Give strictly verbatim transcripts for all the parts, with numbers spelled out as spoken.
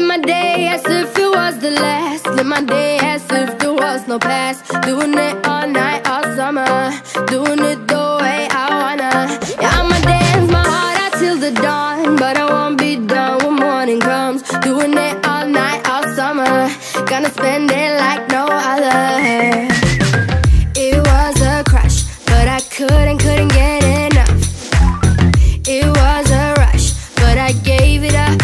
my day as if it was the last. Live my day as if there was no past. Doing it all night, all summer. Doing it the way I wanna. Yeah, I'ma dance my heart out till the dawn, but I won't be done when morning comes. Doing it all night, all summer. Gonna spend it like no other. It was a crush, but I couldn't, couldn't get enough. It was a rush, but I gave it up.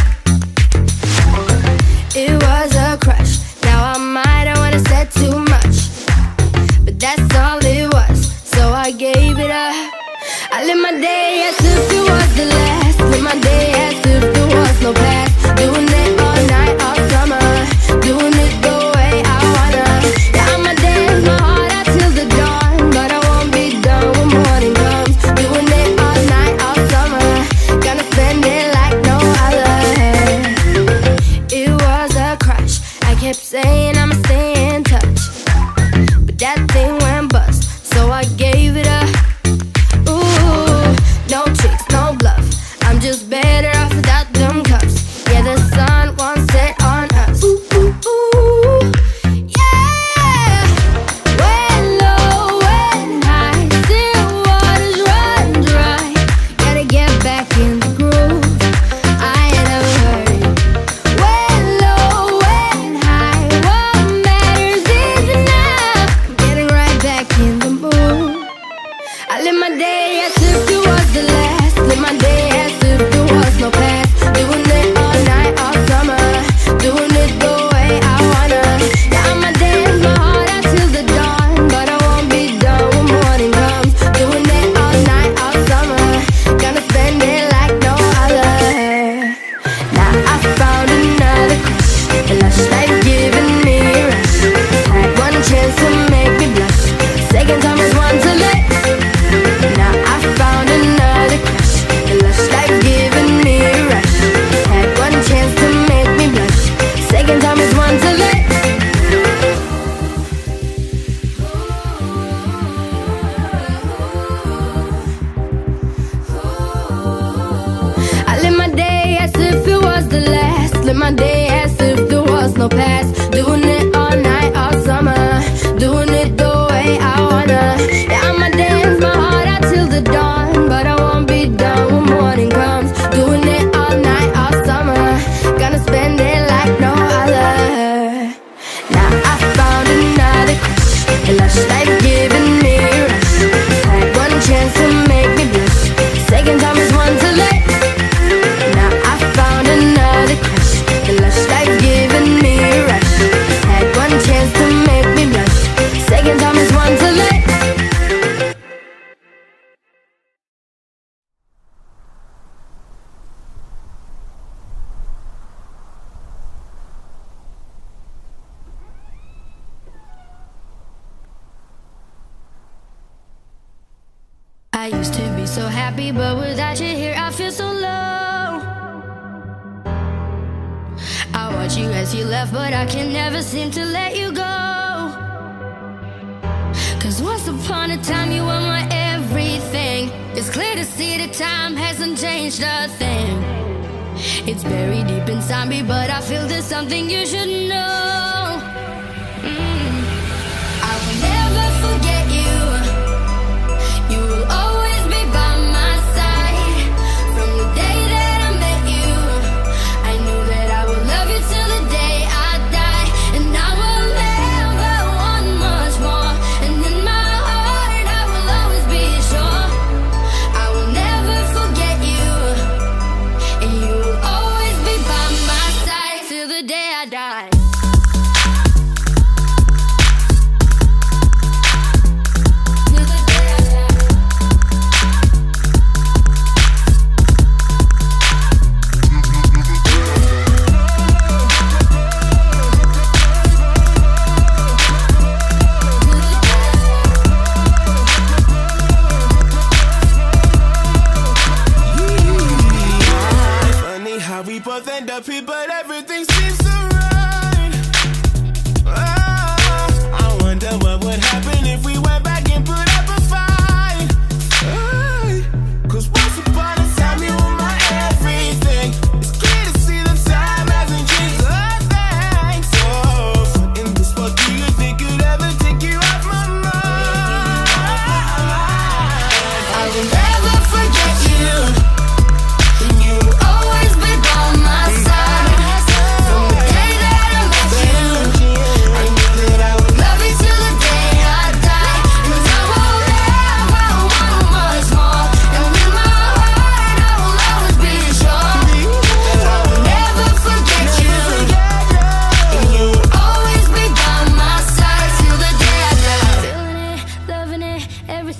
It was a crush, now I might have wanna said too much, but that's all it was, so I gave it up. I live my day as if it was the last. Live my day as if there was no past. Doing it all night, all summer. Doing it the way I wanna. Yeah, I'ma dance my heart out till the dawn, but I won't be done when morning comes. Doing it all night, all summer. Gonna spend it like no other. It was a crush, I kept saying I'ma stay in touch, but that thing went bust, so I gave it up. Ooh, no tricks, no bluff, I'm just better off without them cups. Yeah, the sun won't set on us. Ooh, ooh, ooh, yeah. When low, when high, still waters run dry. Gotta get back in the groove, I ain't never heard it. When low, when high, what matters is enough. I'm getting right back in the mood. I live my day as if it was the last. Live my day as if there was no past. Doing it all night, all summer. Doing it the way I wanna. Yeah, I'ma dance my heart out till the dawn, but I won't be done when morning comes. Doing it all night, all summer. Gonna spend it like no other. Now I found another crush, a lush life giving me a rush. Had one chance to make me blush, second time is one to let. Now I found another crush, a lush life giving me a rush. Had one chance to make me blush, second time is one to let. I live my day as if it was the last. Live my day as if there was no past. Doing it all night, all summer. Doing it the way I wanna. Yeah, I'ma dance my heart out till the dawn, but I won't be done when morning comes. Doing it all night, all summer. Gonna spend it like no other. Now I found another crush, a lush life giving me a rush. Had one chance to make me blush, second time is one to let. Now I found another crush, a lush life giving me a rush. Had one chance to make me blush, second time is one to let. I used to be so happy, but without you here I feel so low. I watch you as you left, but I can never seem to let you go. Cause once upon a time you were my everything. It's clear to see that time hasn't changed a thing. It's buried deep inside me, but I feel there's something you should know. mm. I will never forget you. You will always be by my side. From the day that I met you, I knew that I would love you till the day I die. And I will never want much more. And in my heart I will always be sure I will never forget you. And you will always be by my side till the day I die.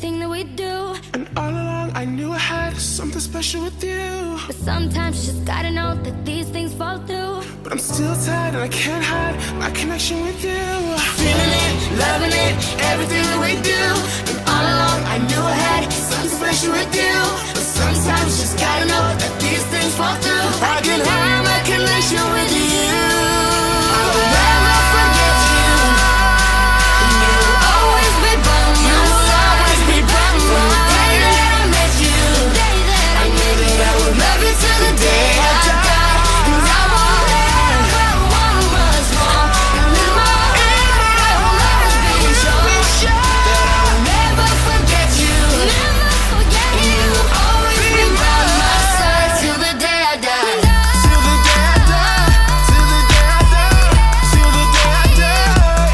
everything that we do. And all along I knew I had something special with you. But sometimes you just gotta know that these things fall through. But I'm still tired and I can't hide my connection with you. Feeling it, loving it, everything that we do. And all along I knew I had something special with you. But sometimes you just gotta know that these things fall through. I can hide my connection with you. I will never forget you. And you will always be by my side. Always be by my side. From the day that I met you, I knew that I would love you till the day I die. And I won't ever want much more. And in my heart I will always be sure that I will never forget you. Never forget you. And you will always be by my side till the day I die. Till the day I die. Till the day I die. Till the day I die.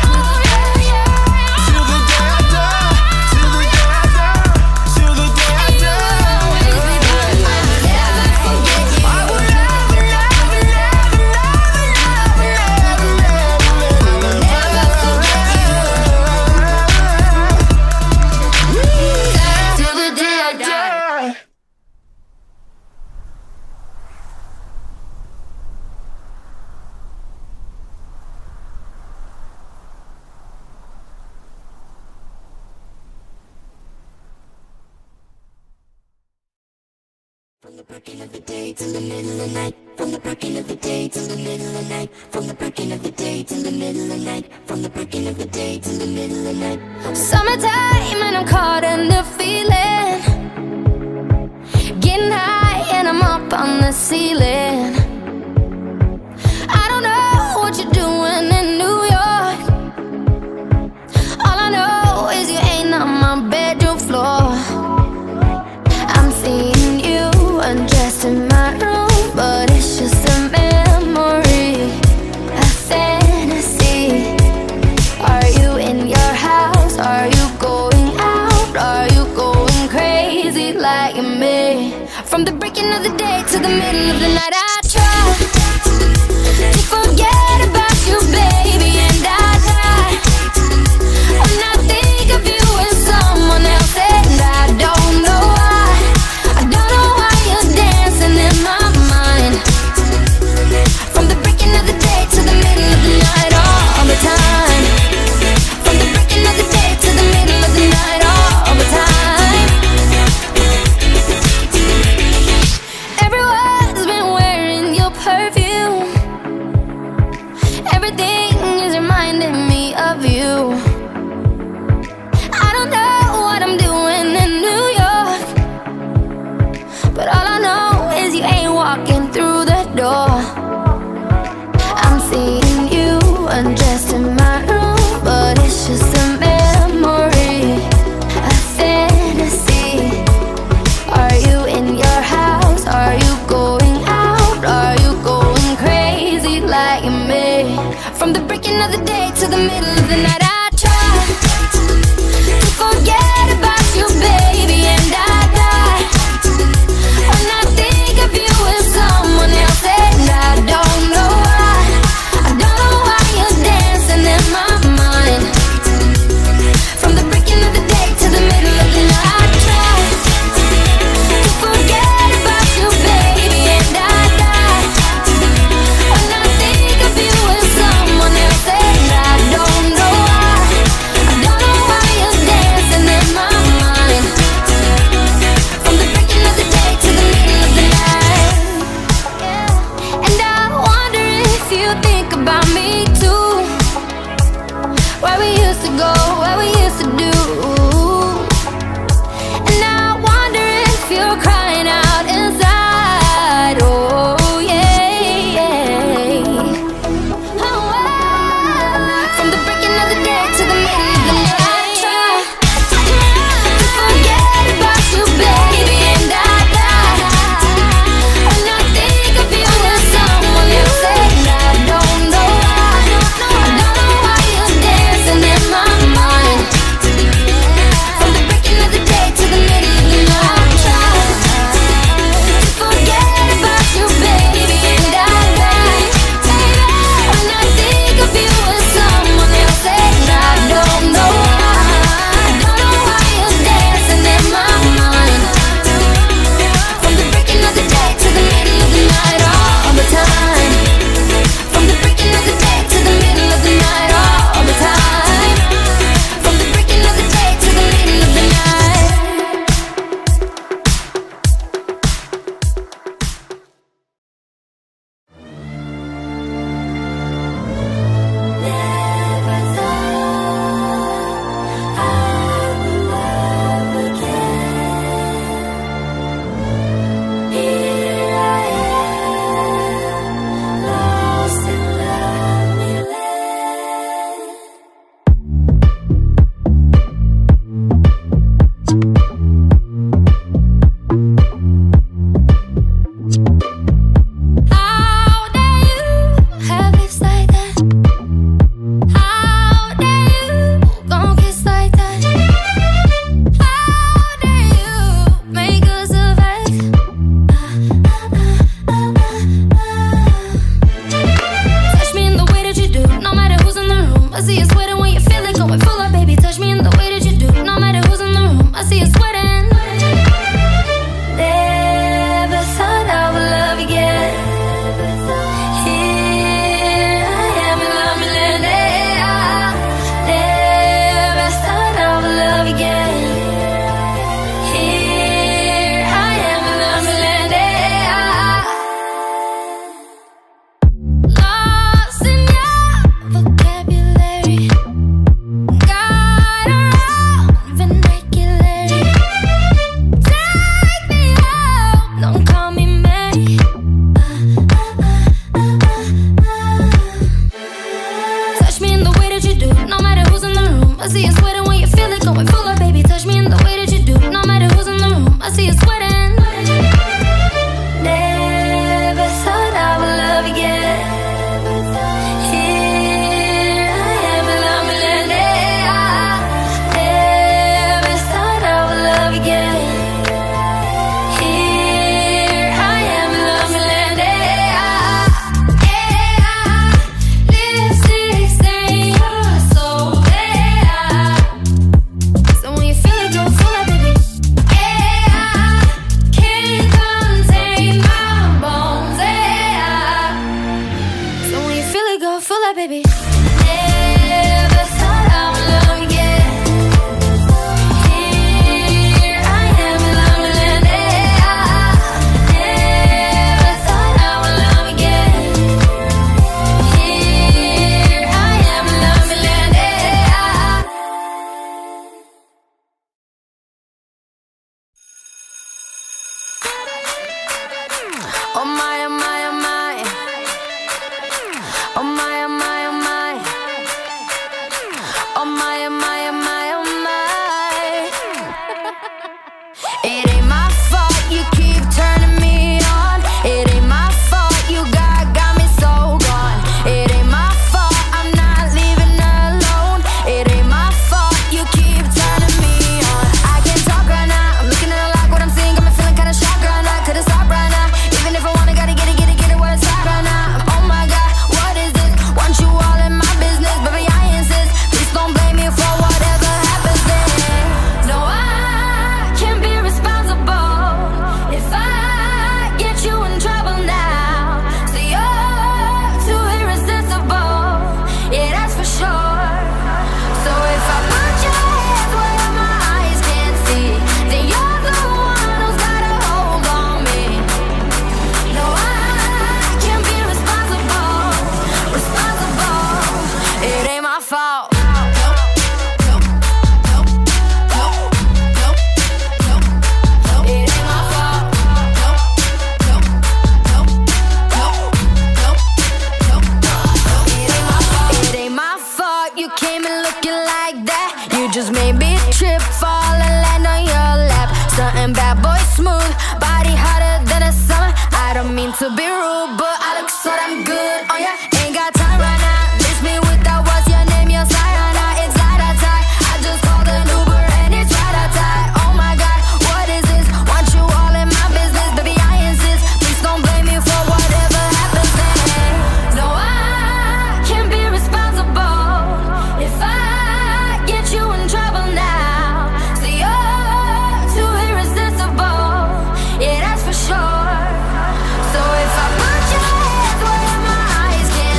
Till the day I die. Till the day I die. Till the day I die. Always be by my side. Never forget you. I will never, never, never, never, never, never, never forget you. Till the day I die. From the breaking of the day till the middle of the night. From the breaking of the day till the middle of the night. From the breaking of the day till the middle of the night. From the breaking of the day till the middle of the night. Summertime and I'm caught in the feeling. Getting high and I'm up on the ceiling. I don't know what you're doing in New York. All I know is you ain't on my bedroom floor. I'm seeing you undressed in my room, but it's just a memory, a fantasy. Are you in your house? Are you going out? Are you going crazy like me? From the breaking of the day to the middle of the night, I try to forget about you, baby, and I try when I think of you and someone else, and I don't know why. I don't know why you're dancing in my mind. From the breaking of the day to the middle of the night, all the time. From the breaking of the day to the middle of the night, all the time. Everyone's been wearing Oh my, oh my, oh my. Oh my, oh my, oh my. Oh my, oh my, oh my, oh my. It ain't my fault you keep turning me on. It ain't my fault you got, got me so gone. It ain't my fault I'm not leaving alone. It ain't my fault you keep turning me on. I can't talk right now, I'm looking at a lot, what I'm seeing got me feeling kinda shocked right now. Couldn't stop right now, even if I wanna, gotta get it, get it, get it where it's at right now. Oh my God, what is this? Want you all in my business, baby I insist. Please don't blame me for whatever happens then. No, I can't be responsible if I get you in trouble now. So you're too irresistible, yeah that's for sure. So if I put your hands where my eyes can't see, then you're the one who's got a hold on me. No, I can't be responsible, responsible. It ain't my fault. It ain't my fault. It ain't my fault you came in looking like that. You just made me trip, fall and land on your lap. Something bad boy smooth, body hotter than a summer. I don't mean to be rude, but I look so damn good on ya. Ain't got time right now, miss me with that what's your name, your sign right now. It's light outside, I just called an Uber and it's right outside. Oh my God, what is this? Want you all in my business, baby I insist. Please don't blame me for whatever happens then. No, I can't be responsible if I get you in trouble now. So you're too irresistible, yeah that's for sure. So if I put your hands where my eyes can't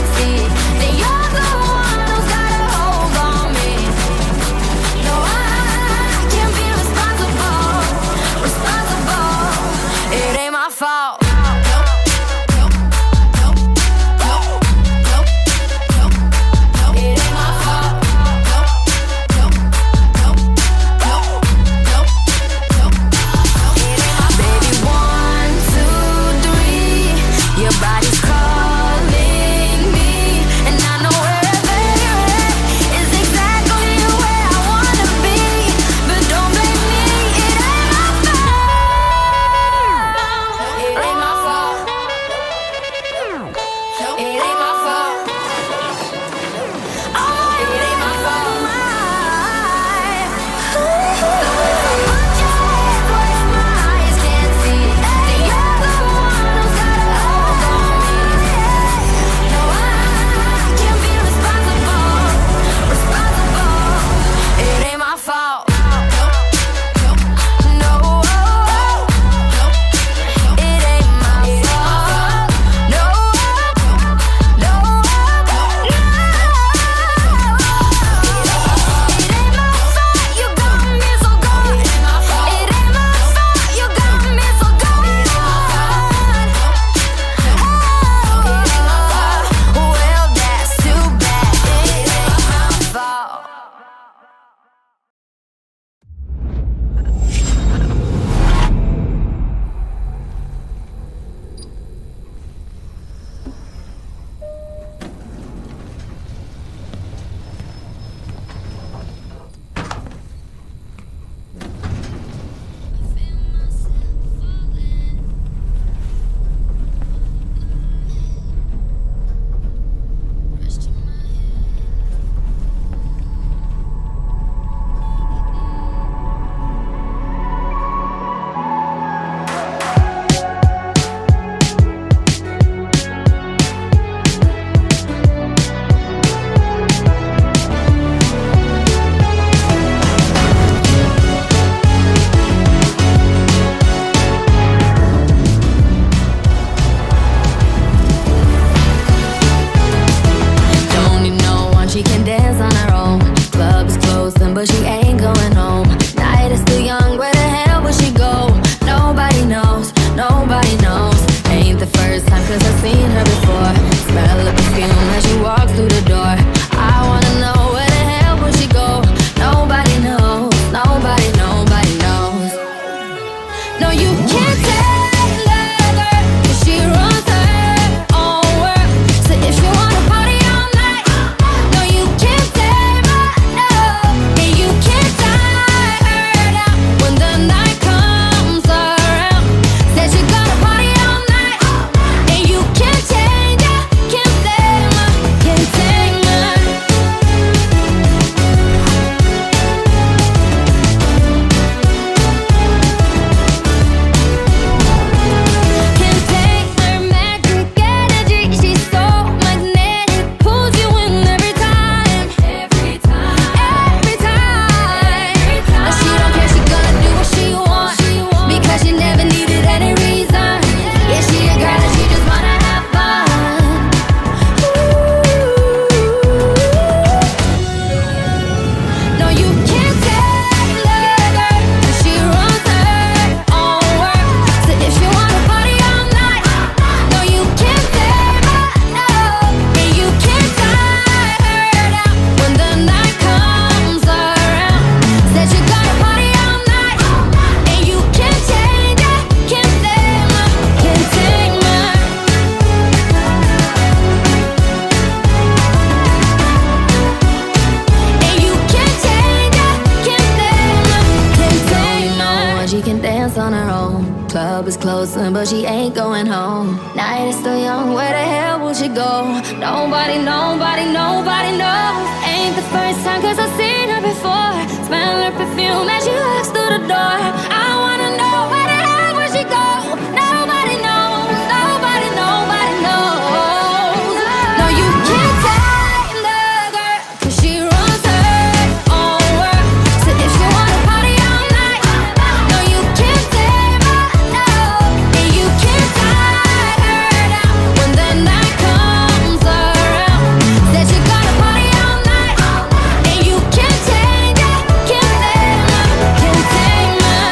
on her own. Club is closing, but she ain't going home. Night is still young, where the hell will she go? Nobody, nobody, nobody knows. Ain't the first time, cause I've seen her before. Smell her perfume as she walks through the door. I wanna know, where the hell will she go? Nobody knows, nobody, nobody knows. No, you can't tame the girl, cause she runs her own world. So if she wanna party all night, no, you can't tame her, no. And you can't tie her down when the night comes around. Said she gotta party all night, and you can't tame her, can't tame her, can't tame her.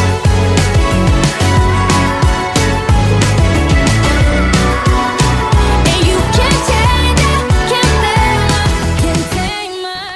And you can't tame her, can't tame her, can't tame her.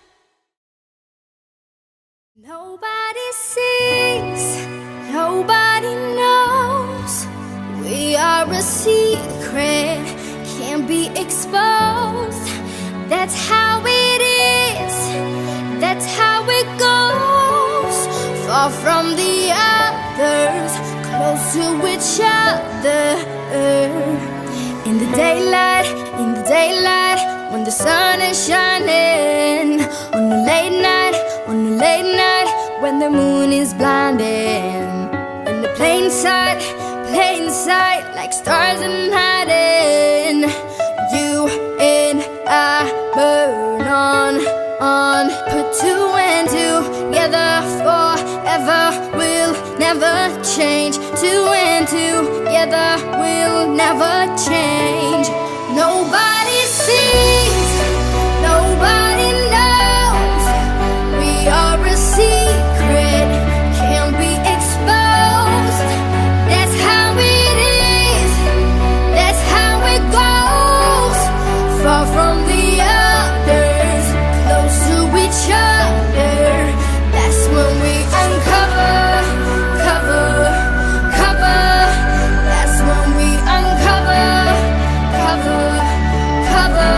Nobody sees, nobody knows. We are a secret, can't be exposed. That's how it is, that's how it goes. Far from the others, close to each other. In the daylight, in the daylight, when the sun is shining. On the late night, on the late night, when the moon is blinding. In the plain sight, plain sight, like stars in hiding. You and I burn on, on. Put two and two together forever. We'll never change. Two and two together will never change. Nobody sees, nobody knows. We are a secret, can't be exposed. That's how it is, that's how it goes. Far from the others, close to each other. That's when we uncover, cover, cover. That's when we uncover, cover, cover.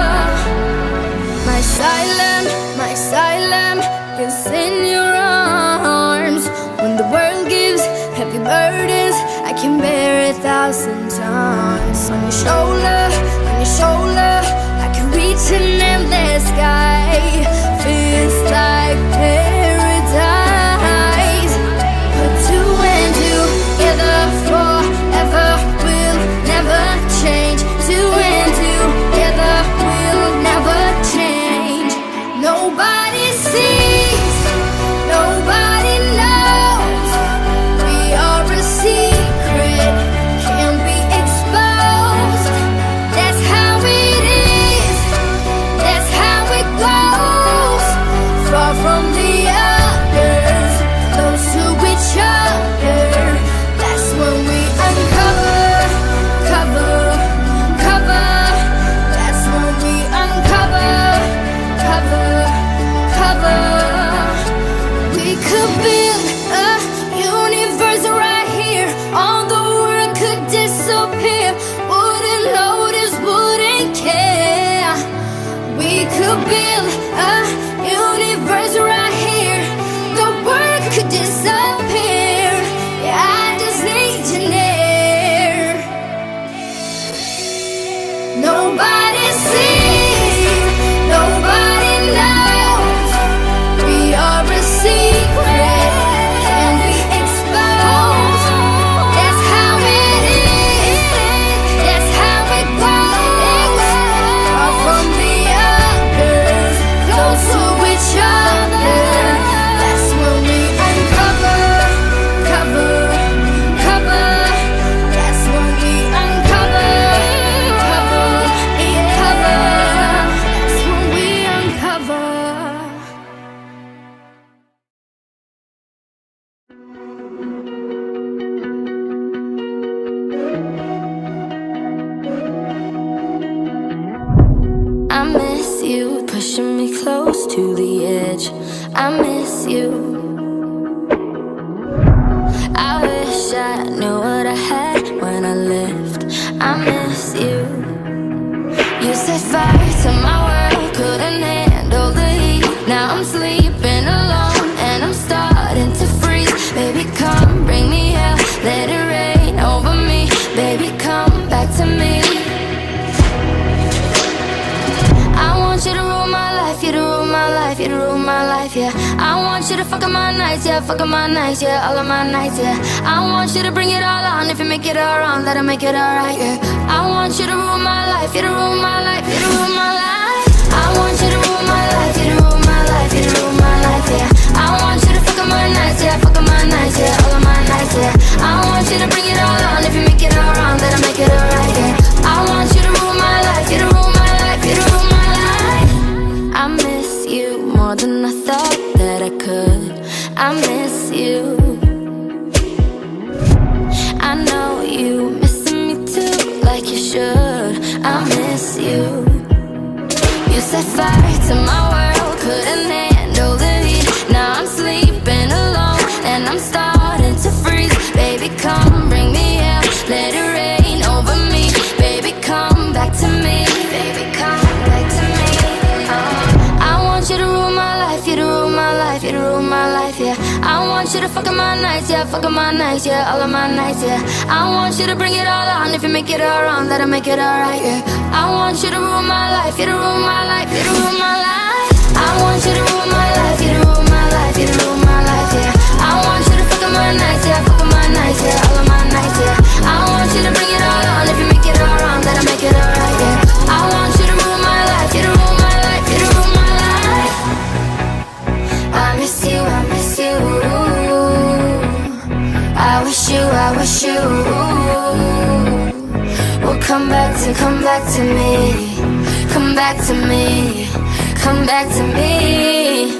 My asylum, my asylum is in your arms. When the world gives heavy burdens, I can bear a thousand times. On your shoulder, on your shoulder, I can reach an endless sky. Feels like paradise. Put two and two together forever. We'll never change. Two and two together will never change. Nobody sees, nobody knows. We are a secret, can't be exposed. That's how it is, that's how it goes. Far from the others, close to each other. That's when we uncover, cover, cover. That's when we uncover, cover, cover. We could build a universe right here. All the world could disappear. Wouldn't notice, wouldn't care. We could build a universe right here. The world could disappear. Yeah, I just need you near. Nobody sees, nobody knows. We are a secret, can't be exposed. That's how it is, that's how it goes. Far from the others, close to each other. That's when we uncover, cover, cover. That's when we uncover, cover, cover. That's when we uncover. I miss you, pushing me close to the edge. I miss you. I wish I knew what I had when I left. I miss you. You set fire to my world, couldn't handle the heat. Now I'm sleeping alone and I'm starting to freeze. Baby, come bring fuck up my nights, yeah, fuck up my nights, yeah, all of my nights, yeah. I want you to bring it all on. If you make it all wrong, let it make it alright, yeah. I want you to rule my life, you to rule my life, you to rule my life. I want you to rule my life, you to rule my life, you to rule my life, yeah. I want you to fuck up my nights, yeah, fuck up my nights, yeah, all of my nights, yeah. I want you to bring it all on. If you make it all wrong, let it make it alright, yeah. I want you to rule my life, you to rule my life, you to rule my life. I miss you more than I thought that I could. I miss you. I know you missing me too, like you should. I miss you. You set fire to my world, couldn't handle the heat. Now I'm sleeping alone and I'm starting to freeze. Baby, come bring me out, let it rain over me. Baby, come back to me. Baby, come back to me. Oh. I want you to rule my life, you to rule my life, you to rule my life, yeah. I want you to fuck up my nights, yeah, fuck up my nights, yeah, all of my nights, yeah. I want you to bring it all on. If you make it all wrong, let it make it alright, yeah. I want you to rule my life, you to rule my life, you to rule my life. I want you to rule my life, you to rule my life, you to rule my life, yeah. I want you to fuck up my nights, yeah, fuck up my nights, yeah, all of my nights, yeah. I want you to bring it all on. If you make it all wrong, let it make it alright, yeah. I want you to rule my life, you to rule my life, you to rule my life. I miss you, I miss you. I wish you, I wish you will come back to, come back to me. Come back to me, come back to me.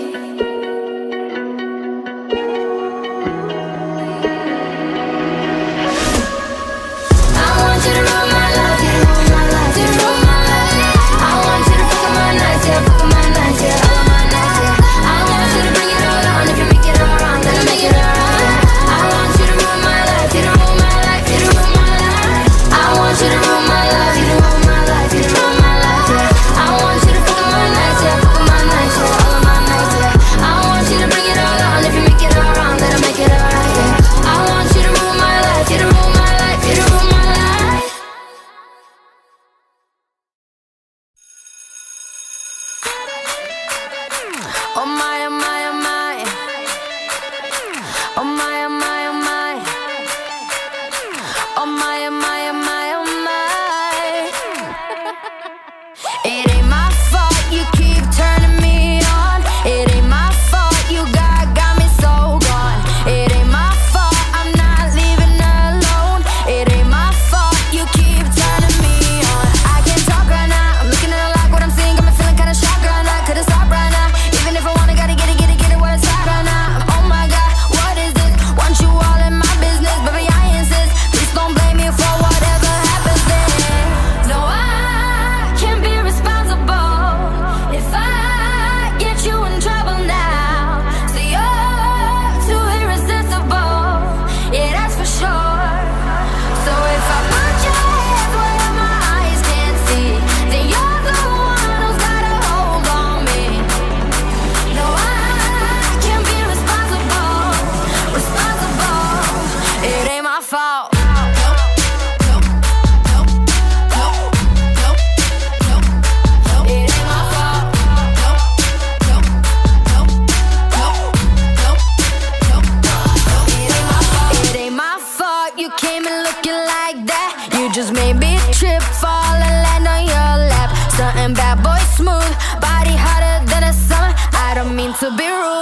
I want you to rule my life, you to rule my life, you to rule my life. I want you to fuck up my nights, yeah, fuck up my nights, yeah, all of my nights, yeah. I want you to bring it all on. If you make it all wrong, then make it alright. I want you to rule my life, you to rule my life, you to rule my life. I want you to rule my life, you to rule my life, you to rule my life, yeah. I want you to fuck up my nights, yeah, fuck up my nights, yeah, all of my nights, yeah. I want you to bring it all on. If you make it all wrong, then make it alright, yeah. I want you to rule my life, you to rule my life, you to rule my life. Oh my, oh my, oh my. Oh my, oh my, oh my. Oh my, oh my, oh my, oh my. It ain't my fault you keep turning me on. It ain't my fault you got, got me so gone. It ain't my fault I'm not leaving alone. It ain't my fault you keep turning me on. I can't talk right now, I'm looking at it like what I'm seeing. Got me feeling kinda shocked right now, couldn't stop right now. Even if I wanna, gotta get it, get it, get it, what it's like right now. Oh my God, what is this? Want you all in my business, baby, I insist. Please don't blame me for whatever happens then. No, I can't be responsible if I get you in trouble now. So you're too irresistible, yeah, that's for sure. So if I put your hands where my eyes can't see, then you're the one who's got a hold on me. No, I can't be responsible, responsible. It ain't my fault. It ain't my fault. It ain't my fault you came in looking like that. You just made me trip, fall and land on your lap. Something bad boy smooth, body hotter than a summer. I don't mean to be rude,